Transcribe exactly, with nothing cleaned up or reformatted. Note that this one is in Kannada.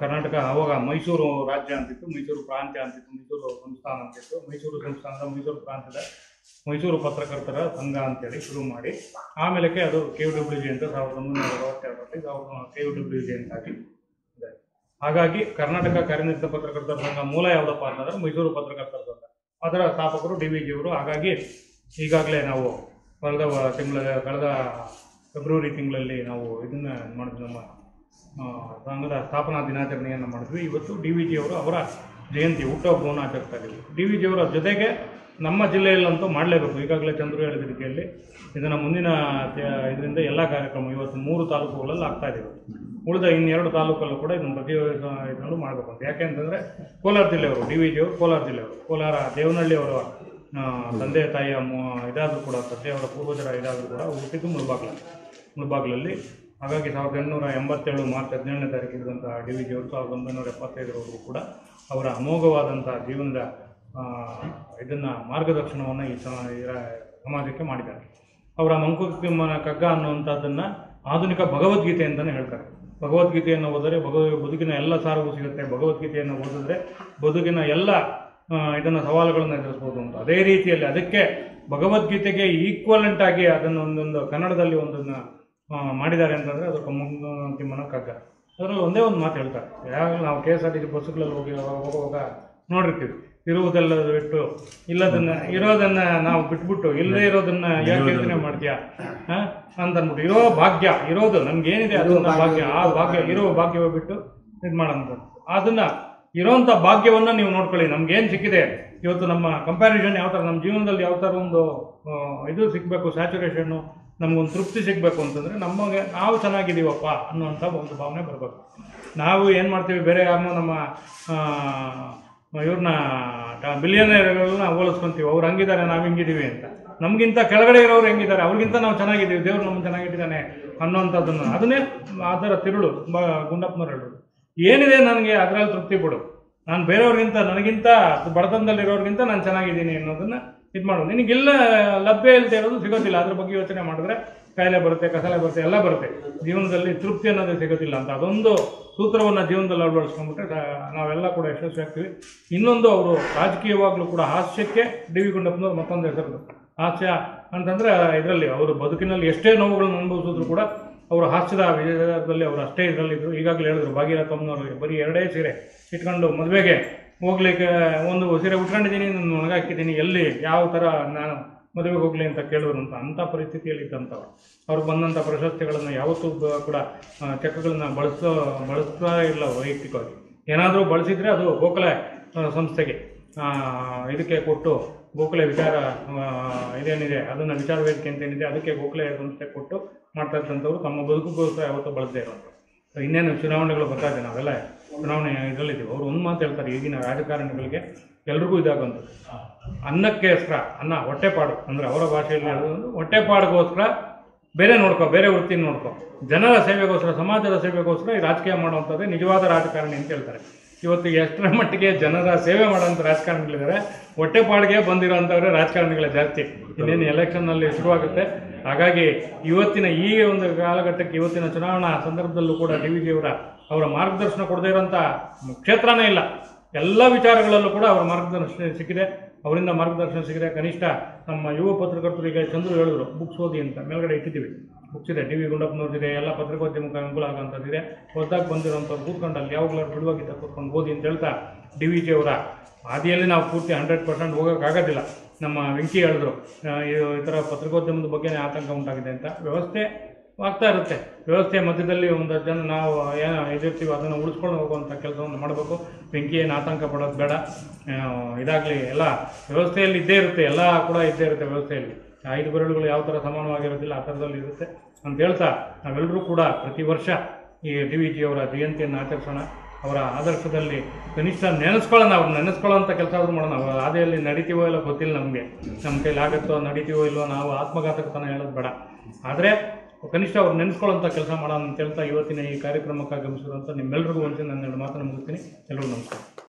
ಕರ್ನಾಟಕ ಅವಾಗ ಮೈಸೂರು ರಾಜ್ಯ ಅಂತಿತ್ತು, ಮೈಸೂರು ಪ್ರಾಂತ್ಯ ಅಂತಿತ್ತು, ಮೈಸೂರು ಸಂಸ್ಥಾನ ಅಂತಿತ್ತು. ಮೈಸೂರು ಸಂಸ್ಥಾನದ ಮೈಸೂರು ಪ್ರಾಂತ್ಯದ ಮೈಸೂರು ಪತ್ರಕರ್ತರ ಸಂಘ ಅಂತೇಳಿ ಶುರು ಮಾಡಿ ಆಮೇಲೆ ಅದು ಕೆ ಯು ಡಬ್ಲ್ಯೂ ಜಿ ಅಂತ ಸಾವಿರದ ಒಂಬೈನೂರ ಅರವತ್ತೆರಡರಲ್ಲಿ ಸಾವಿರದ ಕೆ ಯು ಡಬ್ಲ್ಯೂ ಜಿ ಅಂತಾಗಿ ಇದೆ. ಹಾಗಾಗಿ ಕರ್ನಾಟಕ ಕಾರ್ಯನಿರತ ಪತ್ರಕರ್ತರ ಸಂಘ ಮೂಲ ಯಾವುದಪ್ಪ ಅಂತಂದ್ರೆ ಮೈಸೂರು ಪತ್ರಕರ್ತರ ಸಂಘ. ಅದರ ಸ್ಥಾಪಕರು ಡಿ ವಿ ಜಿಯವರು. ಹಾಗಾಗಿ ಈಗಾಗಲೇ ನಾವು ಕಳೆದ ತಿಂಗಳ ಕಳೆದ ಫೆಬ್ರವರಿ ತಿಂಗಳಲ್ಲಿ ನಾವು ಇದನ್ನು ಮಾಡಿದ್ವಿ, ನಮ್ಮ ಸಂಘದ ಸ್ಥಾಪನಾ ದಿನಾಚರಣೆಯನ್ನು ಮಾಡಿದ್ವಿ. ಇವತ್ತು ಡಿ ವಿ ಜಿಯವರು ಅವರ ಜಯಂತಿ ಹುಟ್ಟುಹಬ್ಬವನ್ನು ಆಚರಿಸ್ತಾ ಇದ್ದೀವಿ. ಡಿ ವಿ ಜಿಯವರ ಜೊತೆಗೆ ನಮ್ಮ ಜಿಲ್ಲೆಯಲ್ಲಂತೂ ಮಾಡಲೇಬೇಕು. ಈಗಾಗಲೇ ಚಂದ್ರು ಹೇಳಿದ ರೀತಿಯಲ್ಲಿ ಇದನ್ನು ಮುಂದಿನ ಇದರಿಂದ ಎಲ್ಲ ಕಾರ್ಯಕ್ರಮ ಇವತ್ತು ಮೂರು ತಾಲೂಕುಗಳಲ್ಲಿ ಆಗ್ತಾ ಇದ್ದೀವಿ. ಉಳಿದ ಇನ್ನೆರಡು ತಾಲೂಕಲ್ಲೂ ಕೂಡ ಇದನ್ನು ಪ್ರತಿ ಇದರಲ್ಲೂ ಮಾಡಬೇಕು ಅಂತ. ಯಾಕೆ ಅಂತಂದರೆ ಕೋಲಾರ ಜಿಲ್ಲೆಯವರು, ಡಿ ವಿ ಜಿಯವರು ಕೋಲಾರ ಜಿಲ್ಲೆಯವರು, ಕೋಲಾರ ದೇವನಹಳ್ಳಿಯವರ ತಂದೆ ತಾಯಿಯ ಇದಾದರೂ ಕೂಡ ತಂದೆಯವರ ಪೂರ್ವಜರ ಇದಾದರೂ ಕೂಡ ಹುಟ್ಟಿದ್ದು ಮುಳಬಾಗ್ಲ ಮುಳಬಾಗ್ಲಲ್ಲಿ. ಹಾಗಾಗಿ ಸಾವಿರದ ಎಂಟುನೂರ ಎಂಬತ್ತೇಳು ಮಾರ್ಚ್ ಹದಿನೇಳನೇ ತಾರೀಕು ಇದ್ದಂಥ ಡಿ ವಿ ಜಿಯವರು ಸಾವಿರದ ಒಂಬೈನೂರ ಎಪ್ಪತ್ತೈದರವರೆಗೂ ಕೂಡ ಅವರ ಅಮೋಘವಾದಂಥ ಜೀವನದ ಇದನ್ನು ಮಾರ್ಗದರ್ಶನವನ್ನು ಈ ಸಮಾಜಕ್ಕೆ ಮಾಡಿದ್ದಾರೆ. ಅವರ ಮಂಕುತಿಮ್ಮನ ಕಗ್ಗ ಅನ್ನುವಂಥದ್ದನ್ನು ಆಧುನಿಕ ಭಗವದ್ಗೀತೆ ಅಂತಲೇ ಹೇಳ್ತಾರೆ. ಭಗವದ್ಗೀತೆಯನ್ನು ಓದಿದ್ರೆ ಭಗವ ಬದುಕಿನ ಎಲ್ಲ ಸಾರವೂ ಸಿಗುತ್ತೆ. ಭಗವದ್ಗೀತೆಯನ್ನು ಓದಿದ್ರೆ ಬದುಕಿನ ಎಲ್ಲ ಇದನ್ನು ಸವಾಲುಗಳನ್ನು ಎದುರಿಸ್ಬೋದು ಅಂತ. ಅದೇ ರೀತಿಯಲ್ಲಿ ಅದಕ್ಕೆ ಭಗವದ್ಗೀತೆಗೆ ಈಕ್ವಲೆಂಟ್ ಆಗಿ ಅದನ್ನು ಒಂದೊಂದು ಕನ್ನಡದಲ್ಲಿ ಒಂದನ್ನು ಮಾಡಿದ್ದಾರೆ ಅಂತಂದರೆ ಅದು ಮಂಕುತಿಮ್ಮನ ಕಗ್ಗ. ಅದರಲ್ಲಿ ಒಂದೇ ಒಂದು ಮಾತು ಹೇಳ್ತಾರೆ. ಯಾವಾಗ ನಾವು K S R T C ಬಸ್ಸುಗಳಲ್ಲಿ ಹೋಗಿ ಹೋಗುವಾಗ ನೋಡಿರ್ತೀವಿ, ಇರುವುದೆಲ್ಲ ಬಿಟ್ಟು ಇಲ್ಲದನ್ನು ಇರೋದನ್ನು ನಾವು ಬಿಟ್ಬಿಟ್ಟು ಇಲ್ಲದೇ ಇರೋದನ್ನು ಯಾಕೆ ಯೋಚನೆ ಮಾಡ್ತೀಯಾ ಹಾಂ ಅಂತ ಅಂದ್ಬಿಟ್ಟು, ಇರೋ ಭಾಗ್ಯ ಇರೋದು ನಮ್ಗೇನಿದೆ ಅದನ್ನು ಭಾಗ್ಯ, ಆ ಭಾಗ್ಯ ಇರೋ ಭಾಗ್ಯವೇ ಬಿಟ್ಟು ಇದು ಮಾಡೋಂಥ ಅದನ್ನು ಇರೋಂಥ ಭಾಗ್ಯವನ್ನು ನೀವು ನೋಡ್ಕೊಳ್ಳಿ. ನಮ್ಗೇನು ಸಿಕ್ಕಿದೆ ಇವತ್ತು, ನಮ್ಮ ಕಂಪ್ಯಾರಿಸನ್ ಯಾವ ಥರ, ನಮ್ಮ ಜೀವನದಲ್ಲಿ ಯಾವ ಥರ ಒಂದು ಇದು ಸಿಗಬೇಕು, ಸ್ಯಾಚುರೇಷನ್ನು, ನಮಗೊಂದು ತೃಪ್ತಿ ಸಿಗಬೇಕು ಅಂತಂದರೆ ನಮಗೆ ನಾವು ಚೆನ್ನಾಗಿದ್ದೀವಪ್ಪ ಅನ್ನುವಂಥ ಒಂದು ಭಾವನೆ ಬರಬೇಕು. ನಾವು ಏನು ಮಾಡ್ತೀವಿ, ಬೇರೆ ಯಾರನ್ನೋ ನಮ್ಮ ಇವ್ರನ್ನ ಬಿಲಿಯನರ್ಗಳನ್ನ ಹೋಲಿಸ್ಕೊತೀವಿ. ಅವ್ರು ಹಂಗಿದ್ದಾರೆ, ನಾವು ಹಿಂಗಿದ್ದೀವಿ ಅಂತ. ನಮಗಿಂತ ಕೆಳಗಡೆ ಇರೋರು ಹೆಂಗಿದ್ದಾರೆ, ಅವ್ರಿಗಿಂತ ನಾವು ಚೆನ್ನಾಗಿದ್ದೀವಿ, ದೇವ್ರು ನಮ್ಗೆ ಚೆನ್ನಾಗಿಟ್ಟಿದ್ದಾನೆ ಅನ್ನೋವಂಥದ್ದನ್ನು, ಅದನ್ನೇ ಅದರ ತಿರುಳು ಗುಂಡಪ್ಪನವ್ರು ಹೇಳೋದು. ಏನಿದೆ ನನಗೆ ಅದರಲ್ಲಿ ತೃಪ್ತಿ ಕೊಡು, ನಾನು ಬೇರೆಯವ್ರಿಗಿಂತ ನನಗಿಂತ ಬಡತನದಲ್ಲಿರೋರಿಗಿಂತ ನಾನು ಚೆನ್ನಾಗಿದ್ದೀನಿ ಅನ್ನೋದನ್ನು ಇದು ಮಾಡೋದು. ನಿನಗೆಲ್ಲ ಲಭ್ಯ ಇಲ್ಲದೆ ಇರೋದು ಸಿಗೋದಿಲ್ಲ. ಅದ್ರ ಬಗ್ಗೆ ಯೋಚನೆ ಮಾಡಿದ್ರೆ ಕಾಯಿಲೆ ಬರುತ್ತೆ, ಕಸಾಲೆ ಬರುತ್ತೆ, ಎಲ್ಲ ಬರುತ್ತೆ. ಜೀವನದಲ್ಲಿ ತೃಪ್ತಿ ಅನ್ನೋದೇ ಸಿಗೋದಿಲ್ಲ ಅಂತ ಅದೊಂದು ಸೂತ್ರವನ್ನು ಜೀವನದಲ್ಲಿ ಅಳವಡಿಸ್ಕೊಂಡ್ಬಿಟ್ರೆ ನಾವೆಲ್ಲ ಕೂಡ ಯಶಸ್ವಿ ಆಗ್ತೀವಿ. ಇನ್ನೊಂದು, ಅವರು ರಾಜಕೀಯವಾಗಲೂ ಕೂಡ ಹಾಸ್ಯಕ್ಕೆ ಡಿ ವಿ ಗುಂಡಪ್ಪನವ್ರು ಮತ್ತೊಂದು ಹೆಸರು. ಹಾಸ್ಯ ಅಂತಂದರೆ ಇದರಲ್ಲಿ ಅವರು ಬದುಕಿನಲ್ಲಿ ಎಷ್ಟೇ ನೋವುಗಳನ್ನು ಅನುಭವಿಸಿದ್ರು ಕೂಡ ಅವರು ಹಾಸ್ಯದ ವಿಜಯದಲ್ಲಿ ಅವರು ಅಷ್ಟೇ ಇದರಲ್ಲಿದ್ದರು. ಈಗಾಗಲೇ ಹೇಳಿದ್ರು, ಭಾಗೀರಥಮ್ಮನವರು ಬರೀ ಎರಡೇ ಸೀರೆ ಇಟ್ಕೊಂಡು ಮದುವೆಗೆ ಹೋಗ್ಲಿಕ್ಕೆ ಒಂದು ಸೀರೆ ಉಟ್ಕೊಂಡಿದ್ದೀನಿ, ನಾನು ಒಣಗಾಕಿದ್ದೀನಿ, ಎಲ್ಲಿ ಯಾವ ಥರ ನಾನು ಮದುವೆಗೆ ಹೋಗಲಿ ಅಂತ ಕೇಳಿದ್ರು ಅಂತ. ಅಂಥ ಪರಿಸ್ಥಿತಿಯಲ್ಲಿ ಇದ್ದಂಥವ್ರು. ಅವ್ರಿಗೆ ಬಂದಂಥ ಪ್ರಶಸ್ತಿಗಳನ್ನು ಯಾವತ್ತೂ ಕೂಡ ಚೆಕ್ಗಳನ್ನು ಬಳಸೋ ಬಳಸ್ತಾ ಇಲ್ಲ ವೈಯಕ್ತಿಕವಾಗಿ. ಏನಾದರೂ ಬಳಸಿದರೆ ಅದು ಗೋಖಲೆ ಸಂಸ್ಥೆಗೆ ಇದಕ್ಕೆ ಕೊಟ್ಟು, ಗೋಖಲೆ ವಿಚಾರ ಇದೇನಿದೆ ಅದನ್ನು ವಿಚಾರ ವೇದಿಕೆ ಅಂತ ಏನಿದೆ ಅದಕ್ಕೆ ಗೋಖಲೆ ಸಂಸ್ಥೆ ಕೊಟ್ಟು ಮಾಡ್ತಾ ಇದ್ದಂಥವ್ರು ತಮ್ಮ ಬದುಕುಗೋಸ್ಕರ ಯಾವತ್ತೂ ಬಳಸದೇ ಇರೋಂಥ. ಇನ್ನೇನು ಚುನಾವಣೆಗಳು ಬರ್ತಾ ಇದೆ, ನಾವೆಲ್ಲ ಚುನಾವಣೆ ಇದರಲ್ಲಿದ್ದೀವಿ. ಅವರು ಒಂದು ಮಾತು ಹೇಳ್ತಾರೆ, ಈಗಿನ ರಾಜಕಾರಣಿಗಳಿಗೆ ಎಲ್ರಿಗೂ ಇದಾಗಂಥದ್ದು, ಅನ್ನಕ್ಕೋಸ್ಕರ ಅನ್ನ ಹೊಟ್ಟೆಪಾಡು ಅಂದರೆ ಅವರ ಭಾಷೆಯಲ್ಲಿ ಹೇಳೋದು ಹೊಟ್ಟೆಪಾಡಿಗೋಸ್ಕರ ಬೇರೆ ನೋಡ್ಕೊ, ಬೇರೆ ವೃತ್ತಿ ನೋಡ್ಕೊ, ಜನರ ಸೇವೆಗೋಸ್ಕರ ಸಮಾಜದ ಸೇವೆಗೋಸ್ಕರ ಈ ರಾಜಕೀಯ ಮಾಡುವಂಥದ್ದೇ ನಿಜವಾದ ರಾಜಕಾರಣಿ ಅಂತ ಹೇಳ್ತಾರೆ. ಇವತ್ತು ಎಷ್ಟರ ಮಟ್ಟಿಗೆ ಜನರ ಸೇವೆ ಮಾಡೋಂಥ ರಾಜಕಾರಣಿಗಳಿದ್ದಾರೆ, ಹೊಟ್ಟೆಪಾಡಿಗೆ ಬಂದಿರೋಂಥವ್ರೆ ರಾಜಕಾರಣಿಗಳೇ ಜಾಸ್ತಿ. ಇನ್ನೇನು ಎಲೆಕ್ಷನ್ನಲ್ಲಿ ಶುರುವಾಗುತ್ತೆ. ಹಾಗಾಗಿ ಇವತ್ತಿನ ಈ ಒಂದು ಕಾಲಘಟ್ಟಕ್ಕೆ, ಇವತ್ತಿನ ಚುನಾವಣಾ ಸಂದರ್ಭದಲ್ಲೂ ಕೂಡ ಡಿ ವಿ ಜಿಯವರ ಅವರ ಮಾರ್ಗದರ್ಶನ ಕೊಡದೇ ಇರೋಂಥ ಕ್ಷೇತ್ರನೇ ಇಲ್ಲ. ಎಲ್ಲ ವಿಚಾರಗಳಲ್ಲೂ ಕೂಡ ಅವರ ಮಾರ್ಗದರ್ಶನ ಸಿಕ್ಕಿದೆ, ಅವರಿಂದ ಮಾರ್ಗದರ್ಶನ ಸಿಕ್ಕಿದೆ. ಕನಿಷ್ಠ ನಮ್ಮ ಯುವ ಪತ್ರಕರ್ತರಿಗೆ ಚಂದ್ರು ಹೇಳಿದ್ರು, ಬುಕ್ಸ್ ಓದಿ ಅಂತ ಮೇಲ್ಗಡೆ ಇಟ್ಟಿದ್ದೀವಿ. ಬುಕ್ಸ್ ಇದೆ, ಡಿ ವಿ ಗುಂಡಪ್ಪನವ್ರದ್ದಿದೆ, ಎಲ್ಲ ಪತ್ರಿಕೋದ್ಯಮಕ್ಕೆ ಅನುಕೂಲ ಆಗೋಂಥದ್ದಿದೆ. ಹೊಸದಾಗಿ ಬಂದಿರೋಂಥವ್ರು ಕೂತ್ಕೊಂಡು ಅಲ್ಲಿ ಯಾವಾಗಲೂ ಬಿಡುವಾಗಿದ್ದ ಕೂತ್ಕೊಂಡು ಓದಿ ಅಂತ ಹೇಳ್ತಾ ಡಿ ವಿ ಜಿ ಅವರ ಹಾದಿಯಲ್ಲಿ ನಾವು ಪೂರ್ತಿ ಹಂಡ್ರೆಡ್ ಪರ್ಸೆಂಟ್ ಹೋಗೋಕ್ಕಾಗೋದಿಲ್ಲ. ನಮ್ಮ ವೆಂಕಿ ಹೇಳಿದ್ರು, ಈ ಥರ ಪತ್ರಿಕೋದ್ಯಮದ ಬಗ್ಗೆ ಆತಂಕ ಉಂಟಾಗಿದೆ ಅಂತ. ವ್ಯವಸ್ಥೆ ಆಗ್ತಾ ಇರುತ್ತೆ, ವ್ಯವಸ್ಥೆಯ ಮಧ್ಯದಲ್ಲಿ ಒಂದು ಜನ ನಾವು ಏನು ಇದಿರ್ತೀವಿ ಅದನ್ನು ಉಳಿಸ್ಕೊಂಡು ಹೋಗುವಂಥ ಕೆಲಸವನ್ನು ಮಾಡಬೇಕು. ಬೆಂಕಿ ಏನು ಆತಂಕ ಪಡೋದು ಬೇಡ. ಇದಾಗಲಿ ಎಲ್ಲ ವ್ಯವಸ್ಥೆಯಲ್ಲಿ ಇದ್ದೇ ಇರುತ್ತೆ, ಎಲ್ಲ ಕೂಡ ಇದ್ದೇ ಇರುತ್ತೆ ವ್ಯವಸ್ಥೆಯಲ್ಲಿ. ಐದು ಬೆರಳುಗಳು ಯಾವ ಥರ ಸಮಾನವಾಗಿರೋದಿಲ್ಲ, ಆ ಥರದಲ್ಲಿ ಇರುತ್ತೆ ಅಂತ ಹೇಳ್ತಾ ನಾವೆಲ್ಲರೂ ಕೂಡ ಪ್ರತಿ ವರ್ಷ ಈ ಡಿ ವಿ ಜಿಯವರ ಜಯಂತಿಯನ್ನು ಆಚರಿಸೋಣ. ಅವರ ಆದರ್ಶದಲ್ಲಿ ಕನಿಷ್ಠ ನೆನೆಸ್ಕೊಳ್ಳೋಣ, ಅವ್ರು ನೆನೆಸ್ಕೊಳ್ಳೋಂಥ ಕೆಲಸ ಆದರೂ ಮಾಡೋಣ. ಅವರ ಹಾದಿಯಲ್ಲಿ ನಡೀತೀವೋ ಇಲ್ಲ ಗೊತ್ತಿಲ್ಲ ನಮಗೆ, ನಮ್ಮ ಕೈಲಿ ಆಗುತ್ತೋ ನಡೀತೀವೋ ಇಲ್ಲೋ, ನಾವು ಆತ್ಮಘಾತಕತನ ಹೇಳೋದು ಬೇಡ. ಆದರೆ ಕನಿಷ್ಠ ಅವ್ರು ನೆನೆಸ್ಕೊಳ್ಳೋಂಥ ಕೆಲಸ ಮಾಡೋಣ ಅಂತ ಹೇಳ್ತಾ ಇವತ್ತಿನ ಈ ಕಾರ್ಯಕ್ರಮಕ್ಕೆ ಆಗಮಿಸಿರುವಂಥ ನಿಮ್ಮೆಲ್ಲರಿಗೂ ಒಂದ್ಸಲ ನನ್ನ ಮಾತನ್ನು ಮುಗಿಸ್ತೀನಿ. ಎಲ್ಲರಿಗೂ ನಮಸ್ಕಾರ.